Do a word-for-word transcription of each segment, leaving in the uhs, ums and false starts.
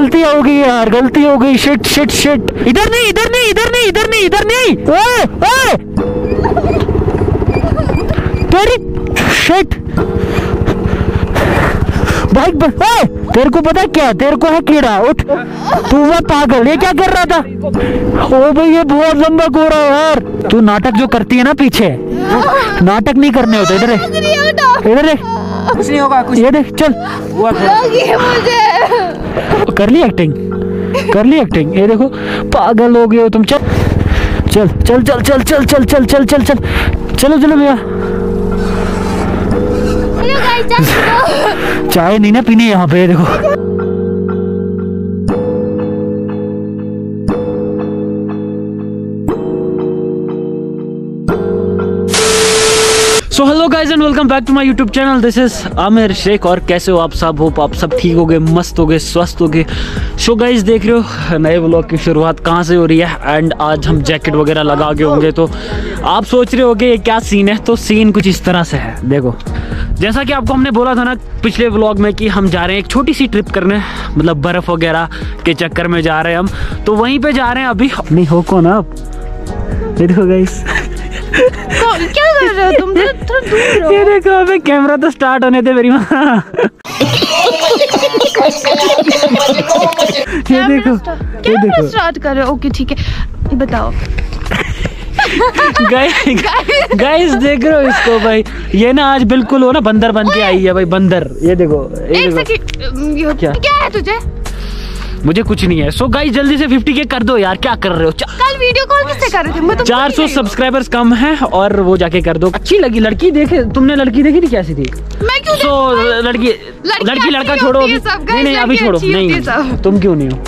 गलती हो गई यार, गलती हो गई। शिट शिट शिट, इधर नहीं इधर नहीं इधर नहीं इधर नहीं इधर नहीं, ओए ओए तेरी शिट बाइक पर। ओए तेरे को पता क्या, तेरे को है कीड़ा, उठ तू वो पागल, ये क्या कर रहा था? ओ भाई ये बहुत लंबा कोहरा है यार। तू नाटक जो करती है ना पीछे, नाटक नहीं करने होते। इधर इधर कुछ नहीं होगा, कुछ ये देख, चल मुझे कर ली एक्टिंग, कर ली एक्टिंग। ये देखो पागल हो गए हो तुम। चल चल चल चल चल चल चल चल चल चल चल चलो चलो भैया। चाय नहीं ना पीनी यहाँ पे, देखो। So hello guys and welcome back to my YouTube channel. This is Aamir Shaikh. और कैसे हो आप सब? होप आप सब ठीक हो गए, मस्त हो गए, स्वस्थ हो गए। सो गाइज देख रहे हो नए व्लॉग की शुरुआत कहाँ से हो रही है। एंड आज हम जैकेट वगैरह लगा के होंगे, तो आप सोच रहे होगे ये क्या सीन है। तो सीन कुछ इस तरह से है, देखो। जैसा कि आपको हमने बोला था ना पिछले व्लॉग में कि हम जा रहे हैं एक छोटी सी ट्रिप करने, मतलब बर्फ वगैरह के चक्कर में जा रहे हैं हम, तो वहीं पे जा रहे हैं अभी। नहीं हो कौन आप? देखो गाइस क्या कर रहे हो तुम? थोड़ा दूर रहो। ये देखो, अबे कैमरा तो स्टार्ट होने दे मेरी माँ। ये देखो, ये देखो स्टार्ट कर रहे हो। ओके ठीक है, बताओ। गाइस देख रहे हो इसको भाई, ये ना आज बिल्कुल हो ना बंदर बन के आई है भाई, बंदर। ये देखो, ये एक देखो। सेकंड, क्या क्या है तुझे? मुझे कुछ नहीं है। सो गाइस जल्दी से फिफ्टी के कर दो यार, क्या कर रहे हो? कल वीडियो कॉल किससे कर रहे थे? मैं तो चार सौ सब्सक्राइबर्स कम है और वो जाके कर दो। अच्छी लगी लड़की, देखे तुमने लड़की देखी थी कैसी थी? मैं क्यों सो लड़की लड़की लड़का छोड़ो अभी, नहीं नहीं अभी छोड़ो, नहीं तुम क्यों नहीं हो?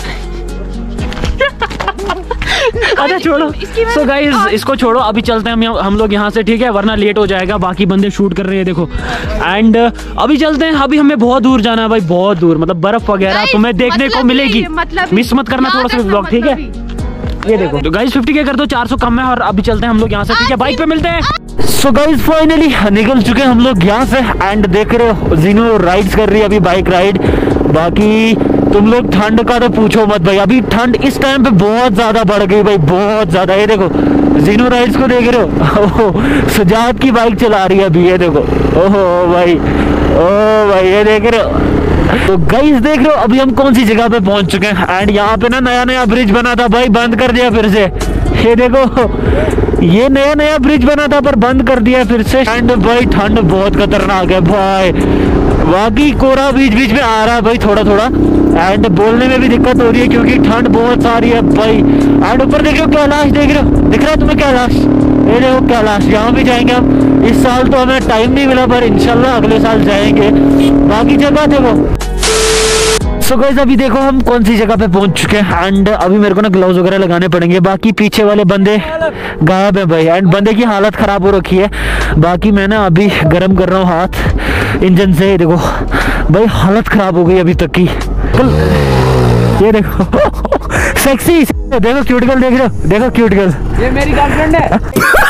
अच्छा छोड़ो। सो गाइस इसको छोड़ो, अभी चलते हैं हम हम लोग यहाँ से, ठीक है? वरना लेट हो जाएगा, बाकी बंदे शूट कर रहे हैं देखो। एंड अभी चलते हैं, अभी हमें बहुत दूर जाना है भाई, बहुत दूर, मतलब बर्फ वगैरह तुम्हें देखने मतलब को मिलेगी। मतलब मिस मत करना थोड़ा सा व्लॉग, ठीक है? ये देखो तो गाइस फिफ्टी के कर दो, चार सौ कम है। और अभी चलते हैं हम लोग यहाँ से, ठीक है? बाइक पे मिलते हैं। सो गाइस फाइनली निकल चुके हैं हम लोग यहाँ से। एंड देख रहे हो जीनो राइड्स कर रही है अभी, बाइक राइड। बाकी तुम लोग ठंड का तो पूछो मत भाई, अभी ठंड इस टाइम पे बहुत ज्यादा बढ़ गई भाई, बहुत ज्यादा। ये देखो जीनो राइड्स को देख रहे हो, सुजात की बाइक चला रही है अभी, ये देखो। ओहो भाई, ओ भाई ये देख रहे हो। तो गाइस देख रहे हो अभी हम कौन सी जगह पे पहुंच चुके हैं। एंड यहाँ पे ना नया नया ब्रिज बना था भाई, बंद कर दिया फिर से। ये देखो ये नया नया ब्रिज बना था पर बंद कर दिया फिर से। एंड भाई ठंड बहुत खतरनाक है भाई, बाकी कोहरा बीच बीच में आ रहा है भाई थोड़ा थोड़ा। एंड बोलने में भी दिक्कत हो रही है क्योंकि ठंड बहुत सारी है भाई। एंड ऊपर देख रहे हो कैलाश, देख रहे हो, दिख रहा है तुम्हें कैलाश? ये देखो कैलाश, यहाँ भी जाएंगे हम। इस साल तो हमें टाइम नहीं मिला पर इंशाल्लाह अगले साल जाएंगे। बाकी जगह देखो। सो गाइस अभी देखो हम कौन सी जगह पे पहुंच चुके हैं। एंड अभी मेरे को ना ग्लव्स वगैरह लगाने पड़ेंगे, बाकी पीछे वाले बंदे गायब है भाई। एंड बंदे की हालत खराब हो रखी है। बाकी मैं ना अभी गर्म कर रहा हूँ हाथ इंजन से, देखो भाई हालत खराब हो गई अभी तक की। ये देखो सेक्सी, देखो क्यूट गर्ल, देख रहे हो, देखो क्यूट गर्ल, ये मेरी गर्लफ्रेंड है।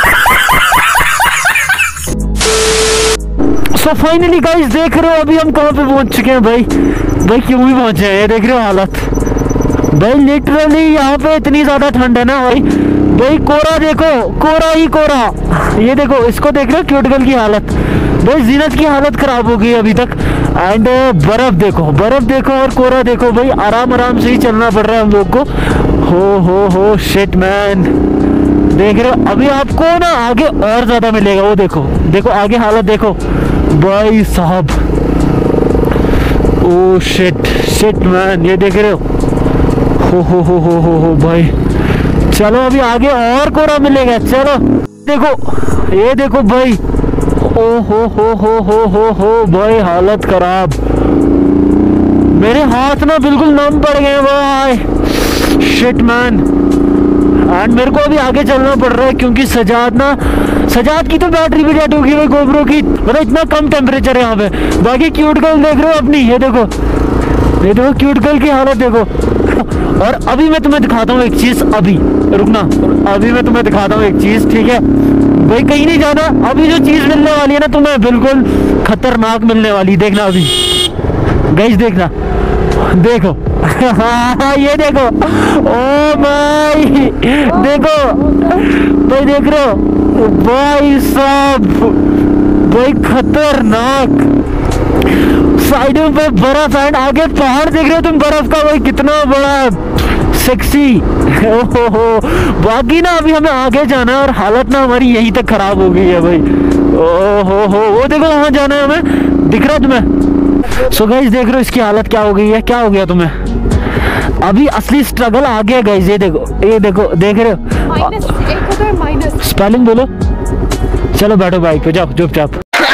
सो फाइनली गाइस देख रहे हो अभी हम कहाँ पे पहुंच चुके हैं भाई। भाई क्यों भी पहुंचे हैं, ये देख रहे हो हालत भाई। लिटरली यहाँ पे इतनी ज्यादा ठंड है ना भाई। भाई कोहरा देखो, कोहरा ही कोहरा। ये देखो इसको देख रहे हो क्यूट गर्ल की हालत भाई, जीनत की हालत खराब हो गई अभी तक। एंड बर्फ देखो, बर्फ देखो और कोहरा देखो भाई, आराम आराम से ही चलना पड़ रहा है हम लोग को। हो हो हो शिट मैन, देख रहे हो अभी आपको ना आगे और ज्यादा मिलेगा। वो देखो देखो आगे हालत देखो भाई साहब। ओ शिट शिट मैन, ये देख रहे हो, हो हो हो हो हो हो भाई। चलो अभी आगे और कोहरा मिलेगा, चलो देखो, ये देखो भाई। ओ हो हो हो हो हो हो भाई हालत खराब, मेरे हाथ ना बिल्कुल नम पड़ गए भाई, शिट मैन। एंड मेरे को अभी आगे चलना पड़ रहा है क्योंकि सजाद ना, सजाद की तो बैटरी भी डेड होगी भाई गोप्रो की, मतलब इतना कम टेम्परेचर है यहाँ पे। बाकी क्यूट गर्ल देख रहे हो अपनी, ये देखो, ये देखो क्यूट गर्ल की हालत देखो। और अभी मैं तुम्हें दिखाता हूँ एक चीज, अभी रुकना, अभी मैं तुम्हें दिखाता हूँ एक चीज, ठीक है भाई? कहीं नहीं जाना, अभी जो चीज मिलने वाली है ना तुम्हें बिल्कुल खतरनाक मिलने वाली, देखना अभी गाइस, देखना। देखो हाँ ये देखो, ओ भाई देखो भाई, देख रहे हो भाई साहब, भाई खतरनाक। साइडों पे बर्फ एंड आगे पहाड़ देख रहे हो तुम बर्फ का, भाई कितना बड़ा सेक्सी। ओहो हो, बाकी ना अभी हमें आगे जाना है और हालत ना हमारी यहीं तक खराब हो गई है भाई। ओहो हो, वो देखो वहां जाना है हमें, दिख रहा है तुम्हें? सो गाइस देख रहे हो इसकी हालत क्या हो गई है, क्या हो गया तुम्हें? अभी असली स्ट्रगल आ गया गाइस, ये देखो ये देखो, देख रहे हो? माइनस एक होता माइनस। स्पेलिंग बोलो। चलो बैठो बाइक पे, जाओ चुपचाप।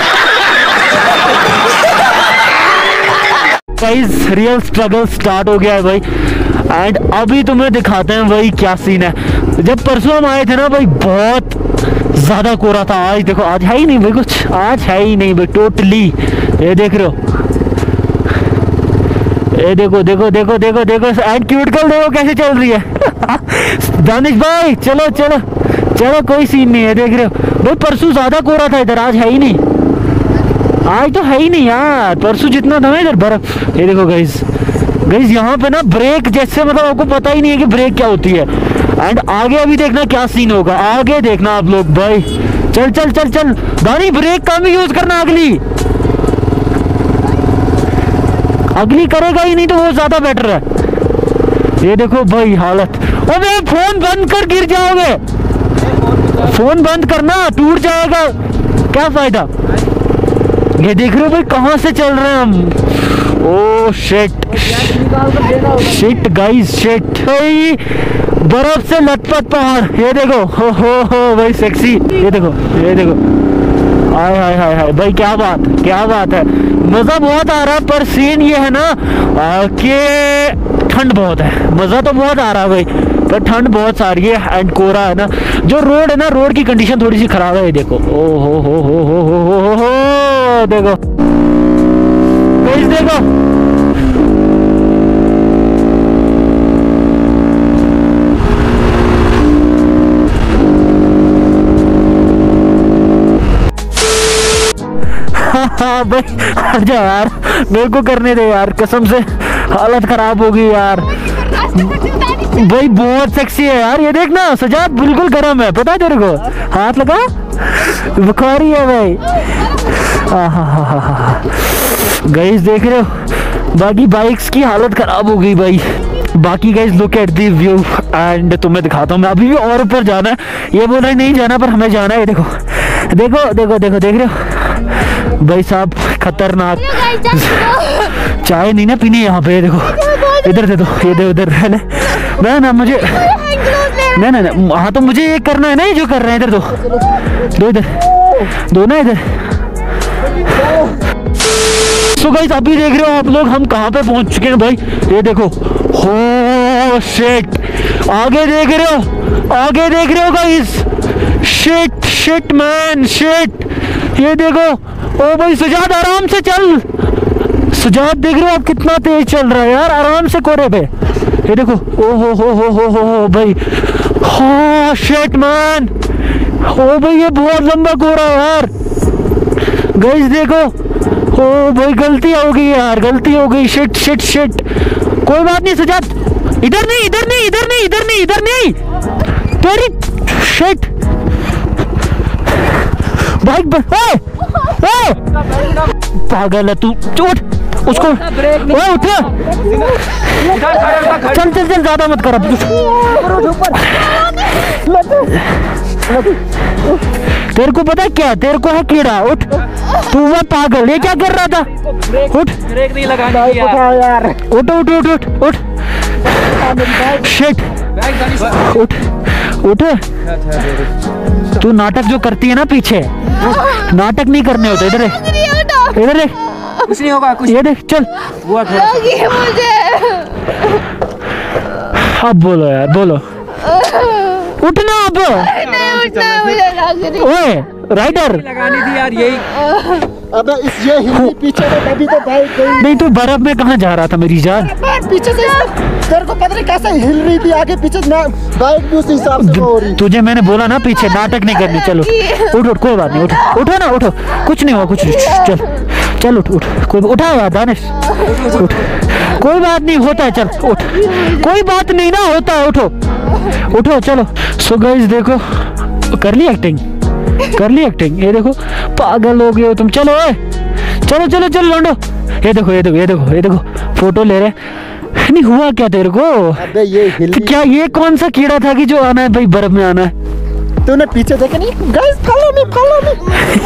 गाइस रियल स्ट्रगल स्टार्ट हो गया है भाई, एंड अभी तुम्हें दिखाते हैं भाई क्या सीन है। जब परसों हम आए थे ना भाई, बहुत ज्यादा कोहरा था। आज देखो, आज है ही नहीं भाई कुछ, आज है ही नहीं भाई टोटली। ये देख रहे हो, ये देखो देखो देखो देखो देखो, एंड क्यूटकल देखो कैसे चल रही है। दानिश भाई चलो चलो चलो, कोई सीन नहीं है। देख रहे हो भाई, परसों ज्यादा कोहरा था इधर, आज है ही नहीं। आज तो है ही नहीं यार, परसों जितना था ना इधर बर्फ। ये देखो गाइस, गाइस यहाँ पे ना ब्रेक जैसे, मतलब आपको पता ही नहीं है कि ब्रेक क्या होती है। एंड आगे अभी देखना क्या सीन होगा, आगे देखना आप लोग भाई। चल चल चल चल दानी, ब्रेक कम यूज करना, अगली अगली करेगा ही नहीं तो वो ज्यादा बेटर है। ये देखो भाई हालत, अबे फोन बंद कर, गिर जाओगे। फोन बंद करना, टूट जाएगा, क्या फायदा। ये देख रहे हो भाई कहाँ से चल रहे हैं हम। Oh shit shit guys shit, बर्फ से लटपट पहाड़। ये देखो हो हो हो भाई सेक्सी। ये देखो ये देखो, हाय हाय हाय हाय भाई, क्या बात क्या बात है, मजा बहुत आ रहा है। पर सीन ये है ना कि ठंड बहुत है। मजा तो बहुत आ रहा है भाई, पर ठंड बहुत सारी है एंड कोहरा है ना। जो रोड है ना, रोड की कंडीशन थोड़ी सी खराब है। ये देखो ओ हो हो हो हो हो हो हो हो, देखो गाइस देखो, हाँ भाई हट जा यार, मेरे को करने दे यार, कसम से हालत खराब हो गई यार। भाई बहुत सेक्सी है यार, ये देखना सजाद बिल्कुल गर्म है, पता है तेरे को, हाथ लगा, बुखारी है भाई। गाइस देख रहे हो, बाकी बाइक्स की हालत खराब हो गई भाई। बाकी guys look at the view, and तुम्हें दिखाता हूँ मैं। अभी भी और ऊपर जाना है, ये बोल रहे नहीं जाना पर हमें जाना है। देखो देखो देखो देखो, देख रहे हो भाई साहब, खतरनाक। चाय नहीं ना पीनी यहाँ पे, देखो इधर दे दो, ये दे उधर है ना ना, मुझे ना ना ना, हाँ तो मुझे ये करना है ना, ये जो कर रहे हैं इधर दो दो, इधर दो ना इधर। सो गाइस अभी देख रहे हो आप लोग हम कहाँ पे पहुंच चुके हैं भाई। ये देखो हो शिट, आगे देख रहे हो, आगे देख रहे हो guys, shit shit man shit. ये देखो ओ भाई सुजात आराम से चल, सुजात देख रहे हो आप कितना तेज चल रहा है यार, आराम से कोरे पे। ये देखो ओ हो हो हो हो हो हो भाई, हाँ शिट मैन, ओ भाई ये बहुत लंबा कोहरा है यार। गाइस देखो, ओ भाई गलती हो गई यार, गलती हो गई, शिट शिट शिट। कोई बात नहीं सुजात, इधर नहीं इधर नहीं इधर नहीं इधर नहीं इधर नहीं, तेरी शिट बाइक पर। ओ, ओ, पागल है तू, उठ उसको, ओ उठ, चल चल चल ज्यादा मत कर। तेरे को पता है क्या, तेरे को है कीड़ा, उठ तू, वो पागल, ये क्या कर रहा था, उठ, ब्रेक नहीं लगानी यार, उठ उठ उठ उठ उठ, शिट उठ उठ। तू नाटक जो करती है ना पीछे, नाटक नहीं करने होते, इधर इधर देख, कुछ नहीं होगा, कुछ ये देख, चल हुआ थोड़ा मुझे। अब बोलो यार, बोलो उठना अब, नहीं उठना मुझे लग रही। ओए राइडर लगानी थी यार, यही अबे इस ये हिंदी पीछे में तभी तो बाइक गई। नहीं तू बर्फ में कहाँ जा रहा था मेरी जान, पीछे से तेरे को पता नहीं कैसे हिल रही थी, आगे पीछे ना बाइक भी उस हिसाब से हो रही। तुझे मैंने बोला ना पीछे नाटक नहीं करनी। चलो उठ उठ, कोई बात नहीं, उठ उठो ना, उठो, कुछ नहीं हुआ, कुछ नहीं, चल चल उठ उठ, कोई उठा यार दानिश, उठ कोई बात नहीं, होता है, चल उठ, कोई बात नहीं ना, होता है, उठो उठो चलो। सो गाइस देखो, कर ली एक्टिंग, कर ली एक्टिंग, ये देखो पागल हो गए हो तुम। चलो ओए, चलो चलो चलो लौंडो, ये देखो ये देखो ये देखो ये देखो फोटो ले रहे। नहीं हुआ क्या तेरे को? अबे ये हिल, क्या ये कौन सा कीड़ा था कि जो आना है भाई, बर्फ में आना है? तूने पीछे देखा नहीं? Guys follow me, follow me,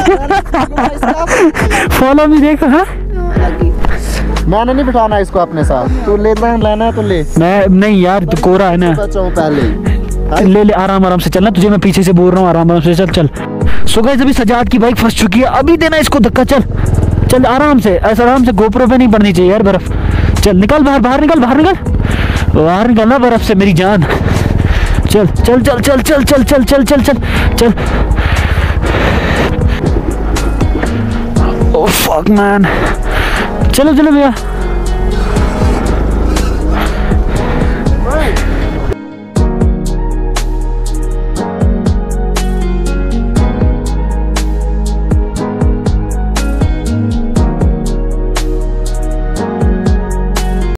follow me, देखो। हाँ मैंने नहीं बिठाना इसको अपने साथ, तू ले लेना है तो ले। मैं नहीं यार, तो कोरा है ना, बचाऊं पहले। ले ले आराम आराम से चलना, तुझे मैं पीछे से बोल रहा हूँ, आराम आराम से चल चल। सो गाइस अभी सजाद की बाइक फंस चुकी है, अभी देना इसको धक्का, चल चल आराम से, ऐसा आराम से, गोप्रो पे नहीं पड़नी चाहिए यार बर्फ। चल निकल बाहर, बाहर निकल, बाहर निकल, बाहर निकलना बर्फ से मेरी जान। चल चल चल चल चल चल चल चल चल चल चल। ओह फक मैन, चलो चलो भैया।